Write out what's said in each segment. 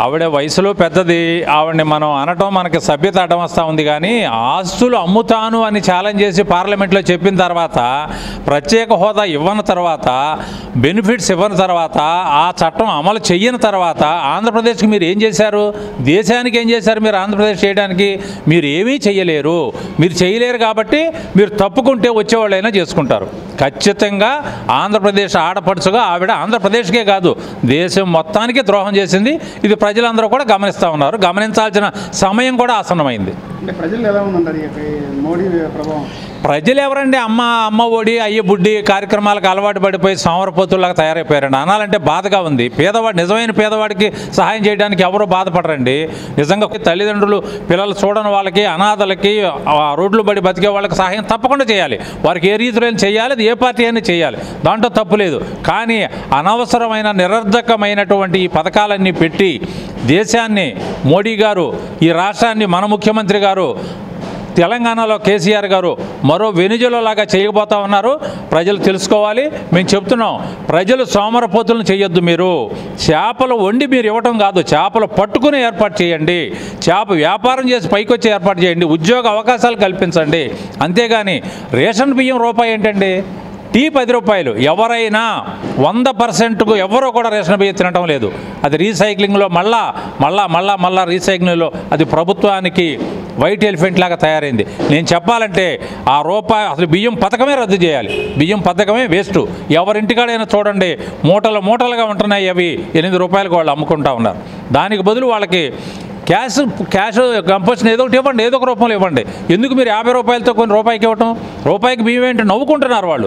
ఆవిడ వయసులో పెద్దది, ఆవిడని మనం అనటం మనకి సభ్యత అడ్డం వస్తూ ఉంది. కానీ ఆస్తులు అమ్ముతాను అని ఛాలెంజ్ చేసి పార్లమెంట్లో చెప్పిన తర్వాత, ప్రత్యేక హోదా ఇవ్వని తర్వాత, బెనిఫిట్స్ ఇవ్వని తర్వాత, ఆ చట్టం అమలు చెయ్యని తర్వాత ఆంధ్రప్రదేశ్కి మీరు ఏం చేశారు? దేశానికి ఏం చేశారు మీరు? ఆంధ్రప్రదేశ్ చేయడానికి మీరు ఏమీ చేయలేరు. మీరు చేయలేరు కాబట్టి మీరు తప్పుకుంటే వచ్చేవాళ్ళైనా చేసుకుంటారు. ఖచ్చితంగా ఆంధ్రప్రదేశ్ ఆడపడుచుగా ఆవిడ ఆంధ్రప్రదేశ్కే కాదు దేశం మొత్తానికి ద్రోహం చేసింది. ఇది ప్రజలందరూ కూడా గమనిస్తూ ఉన్నారు. గమనించాల్సిన సమయం కూడా ఆసన్నమైంది. అంటే ప్రజలు ఎలా ఉందంటారు మోడీ ప్రభావం? ప్రజలు ఎవరండి? అమ్మ ఒడి అయ్య బుడ్డి కార్యక్రమాలకు అలవాటు పడిపోయి సోమరపోతుల్లాగా తయారైపోయారండి. అనాలంటే బాధగా ఉంది. పేదవాడు, నిజమైన పేదవాడికి సహాయం చేయడానికి ఎవరో బాధపడరండి. నిజంగా తల్లిదండ్రులు పిల్లలు చూడని వాళ్ళకి, అనాథలకి, రోడ్లు పడి బతికే వాళ్ళకి సహాయం తప్పకుండా చేయాలి. వారికి ఏ రీతిలో చేయాలి, అది ఏ పార్టీ అయినా చేయాలి, దాంట్లో తప్పు లేదు. కానీ అనవసరమైన నిరర్ధకమైనటువంటి ఈ పథకాలన్నీ పెట్టి దేశాన్ని, మోడీ గారు, ఈ రాష్ట్రాన్ని మన ముఖ్యమంత్రి గారు, తెలంగాణలో కేసీఆర్ గారు మరో వెనుజులాగా చేయబోతా ఉన్నారు. ప్రజలు తెలుసుకోవాలి. మేము చెప్తున్నాం, ప్రజలు సోమరపోతులను చేయొద్దు. మీరు చేపలు వండి మీరు ఇవ్వటం కాదు, చేపలు పట్టుకుని ఏర్పాటు చేయండి. చేప వ్యాపారం చేసి పైకి వచ్చి ఏర్పాటు చేయండి. ఉద్యోగ అవకాశాలు కల్పించండి. అంతేగాని రేషన్ బియ్యం రూపాయి ఏంటండి? టీ 10 రూపాయలు. ఎవరైనా 100% ఎవరో కూడా రేషన్ బియ్యం తినటం లేదు. అది రీసైక్లింగ్లో మళ్ళా రీసైక్లింగ్లో అది ప్రభుత్వానికి వైట్ ఎలిఫెంట్ లాగా తయారైంది. నేను చెప్పాలంటే ఆ రూపాయి అసలు బియ్యం పథకమే రద్దు చేయాలి. బియ్యం పథకమే వేస్ట్. ఎవరింటికాడైనా చూడండి, మూటలుగా ఉంటున్నాయి. అవి 8 రూపాయలకు వాళ్ళు అమ్ముకుంటా ఉన్నారు. దానికి బదులు వాళ్ళకి క్యాష్ కంపోజిషన్ ఏదో ఒకటి ఇవ్వండి, ఏదో ఒక రూపంలో ఇవ్వండి. ఎందుకు మీరు 50 రూపాయలతో కొన్ని రూపాయికి ఇవ్వటం? రూపాయికి బియ్యం ఏంటి? నవ్వుకుంటున్నారు వాళ్ళు.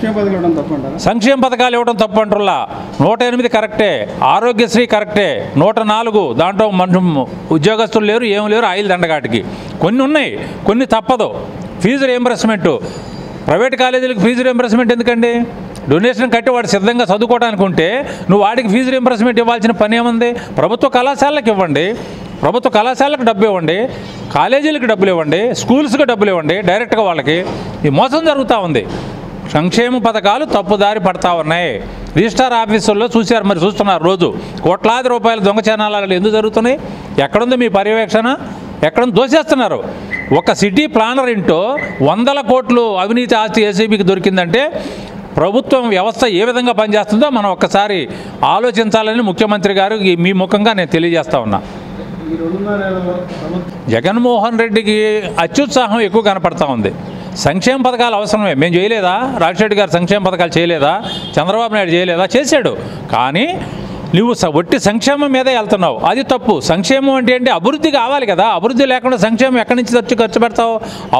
సంక్షేమ పథకాలు ఇవ్వడం తప్పు అంటున్నా. 108 కరెక్టే, ఆరోగ్యశ్రీ కరెక్టే, 104 దాంట్లో ఉద్యోగస్తులు లేరు, ఏం లేరు, ఆయిల్ దండగాటికి. కొన్ని ఉన్నాయి, కొన్ని తప్పదు. ఫీజు రియంబర్స్మెంట్, ప్రైవేట్ కాలేజీలకు ఫీజు రియంబర్స్మెంట్ ఎందుకండి? డొనేషన్ కట్టి వాడు సిద్ధంగా చదువుకోవడానికి ఉంటే నువ్వు వాడికి ఫీజు రియంబర్స్మెంట్ ఇవ్వాల్సిన పని ఏముంది? ప్రభుత్వ కళాశాలకు ఇవ్వండి, ప్రభుత్వ కళాశాలకు డబ్బు ఇవ్వండి, కాలేజీలకు డబ్బులు ఇవ్వండి, స్కూల్స్కి డబ్బులు ఇవ్వండి డైరెక్ట్గా వాళ్ళకి. ఈ మోసం జరుగుతూ ఉంది. సంక్షేమ పథకాలు తప్పుదారి పడతా ఉన్నాయి. రిజిస్టార్ ఆఫీసుల్లో చూశారు, మరి చూస్తున్నారు రోజు. కోట్లాది రూపాయల దొంగ ఛానళ్ళు ఎందుకు జరుగుతున్నాయి? ఎక్కడుంది మీ పర్యవేక్షణ? ఎక్కడ దోసేస్తున్నారు? ఒక సిటీ ప్లానర్ ఇంటో 100 కోట్లు అవినీతి ఆస్తి ఏసీబీకి దొరికిందంటే ప్రభుత్వం వ్యవస్థ ఏ విధంగా పనిచేస్తుందో మనం ఒక్కసారి ఆలోచించాలని ముఖ్యమంత్రి గారు మీ ముఖంగా నేను తెలియజేస్తా ఉన్నా. జగన్మోహన్ రెడ్డికి అత్యుత్సాహం ఎక్కువ కనపడతా ఉంది. సంక్షేమ పథకాలు అవసరమే. మేము చేయలేదా? రాజశేఖర్ గారు సంక్షేమ పథకాలు చేయలేదా? చంద్రబాబు నాయుడు చేయలేదా? చేశాడు. కానీ నువ్వు ఒట్టి సంక్షేమం మీదే వెళ్తున్నావు, అది తప్పు. సంక్షేమం అంటే అభివృద్ధి కావాలి కదా. అభివృద్ధి లేకుండా సంక్షేమం ఎక్కడి నుంచి ఖర్చు పెడతావు?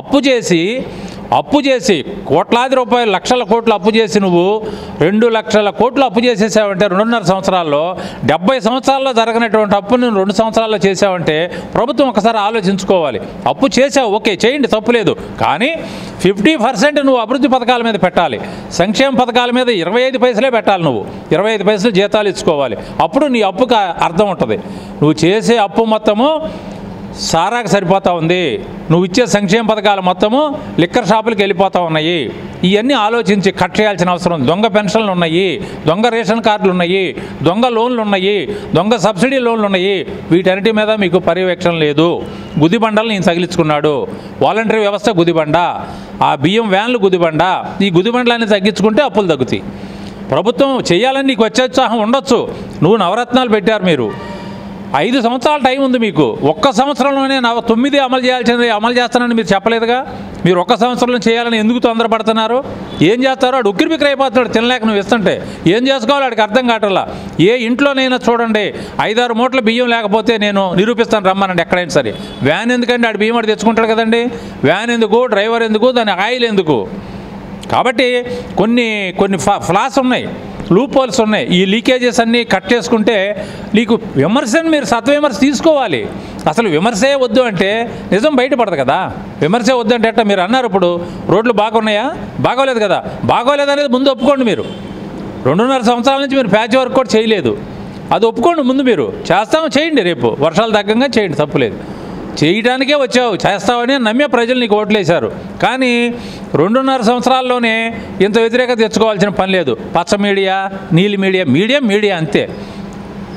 అప్పు చేసి కోట్లాది రూపాయలు, లక్షల కోట్లు అప్పు చేసి నువ్వు 2 లక్షల కోట్లు అప్పు చేసేసావంటే 2.5 సంవత్సరాల్లో, 70 సంవత్సరాల్లో జరగనటువంటి అప్పు నువ్వు 2 సంవత్సరాల్లో చేసావంటే ప్రభుత్వం ఒకసారి ఆలోచించుకోవాలి. అప్పు చేసావు, ఓకే, చేయండి, తప్పులేదు. కానీ 50% నువ్వు అభివృద్ధి పథకాల మీద పెట్టాలి. సంక్షేమ పథకాల మీద 25 పైసలే పెట్టాలి. నువ్వు 25 పైసలు జీతాలు ఇచ్చుకోవాలి. అప్పుడు నీ అప్పుకి అర్థం ఉంటుంది. నువ్వు చేసే అప్పు మొత్తము సారాకు సరిపోతూ ఉంది. నువ్వు ఇచ్చే సంక్షేమ పథకాలు మొత్తము లిక్కర్ షాపులకు వెళ్ళిపోతూ ఉన్నాయి. ఇవన్నీ ఆలోచించి కట్ చేయాల్సిన అవసరం. దొంగ పెన్షన్లు ఉన్నాయి, దొంగ రేషన్ కార్డులు ఉన్నాయి, దొంగ లోన్లు ఉన్నాయి, దొంగ సబ్సిడీ లోన్లు ఉన్నాయి. వీటన్నిటి మీద మీకు పర్యవేక్షణ లేదు. గుదిబండలు నేను తగిలించుకున్నాడు. వాలంటరీ వ్యవస్థ గుదిబండ, ఆ బియ్యం వ్యాన్లు గుదిబండ. ఈ గుదిబండలన్నీ తగ్గించుకుంటే అప్పులు తగ్గుతాయి. ప్రభుత్వం చేయాలని నీకు వచ్చే ఉత్సాహం ఉండొచ్చు. నువ్వు నవరత్నాలు పెట్టారు. మీరు 5 సంవత్సరాల టైం ఉంది మీకు. ఒక్క సంవత్సరంలోనే 9 అమలు చేస్తానని మీరు చెప్పలేదుగా. మీరు ఒక్క సంవత్సరంలో చేయాలని ఎందుకు తొందరపడుతున్నారు? ఏం చేస్తారో వాడు ఉక్కిరి బిక్కిరి అయిపోతున్నాడు. తినలేక నువ్వు ఇస్తుంటే ఏం చేసుకోవాలో వాడికి అర్థం కావట్లా. ఏ ఇంట్లోనైనా చూడండి, 5-6 మూటల బియ్యం లేకపోతే నేను నిరూపిస్తాను రమ్మనండి ఎక్కడైనా సరే. వ్యాన్ ఎందుకండి? ఆడు బియ్యం వాడు తెచ్చుకుంటాడు కదండి. వ్యాన్ ఎందుకు? డ్రైవర్ ఎందుకు? దాని ఆయిల్ ఎందుకు? కాబట్టి కొన్ని ఫ్లాస్ ఉన్నాయి, లూప్ హోల్స్ ఉన్నాయి. ఈ లీకేజెస్ అన్నీ కట్ చేసుకుంటే నీకు విమర్శను మీరు సత్విమర్శ తీసుకోవాలి. అసలు విమర్శే వద్దు అంటే నిజం బయటపడదు కదా. విమర్శే వద్దు అంటే ఎట్లా? మీరు అన్నారు ఇప్పుడు రోడ్లు బాగున్నాయా? బాగోలేదు కదా. బాగోలేదు అనేది ముందు ఒప్పుకోండి. మీరు 2.5 సంవత్సరాల నుంచి మీరు ప్యాచ్ వర్క్ కూడా చేయలేదు. అది ఒప్పుకోండి ముందు. మీరు చేస్తాము, చేయండి. రేపు వర్షాలు తగ్గంగా చేయండి, తప్పులేదు. చేయడానికే వచ్చావు, చేస్తావని నమ్మే ప్రజలు నీకు ఓట్లేశారు. కానీ 2.5 సంవత్సరాల్లోనే ఇంత వ్యతిరేకత తెచ్చుకోవాల్సిన పని లేదు. పచ్చ మీడియా, నీలి మీడియా అంతే.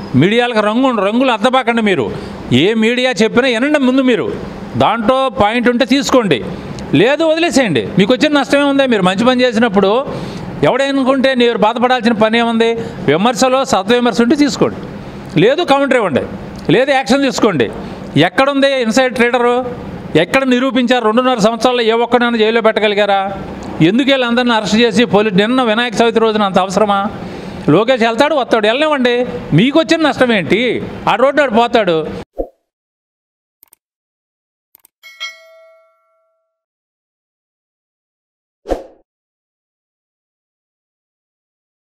మీడియాలకు రంగులు అద్దబాకండి మీరు. ఏ మీడియా చెప్పినా వినండి ముందు మీరు. దాంట్లో పాయింట్ ఉంటే తీసుకోండి, లేదు వదిలేసేయండి. మీకు వచ్చిన నష్టమే ఉంది. మీరు మంచి పని చేసినప్పుడు ఎవడనుకుంటే మీరు బాధపడాల్సిన పని ఏముంది? విమర్శలో సద్విమర్శ ఉంటే తీసుకోండి, లేదు కౌంటర్ ఇవ్వండి, లేదు యాక్షన్ తీసుకోండి. ఎక్కడుంది ఇన్సైడ్ ట్రేడరు? ఎక్కడ నిరూపించారు? 2.5 సంవత్సరాల్లో ఏ ఒక్కడైనా జైల్లో పెట్టగలిగారా? ఎందుకు వెళ్ళి అందరిని అరెస్ట్ చేసి నిన్న వినాయక చవితి రోజున అంత అవసరమా? లోకేష్ వెళ్తాడు వస్తాడు, వెళ్ళనివ్వండి. మీకు వచ్చిన నష్టం ఏంటి? ఆ రోడ్డు పోతాడు.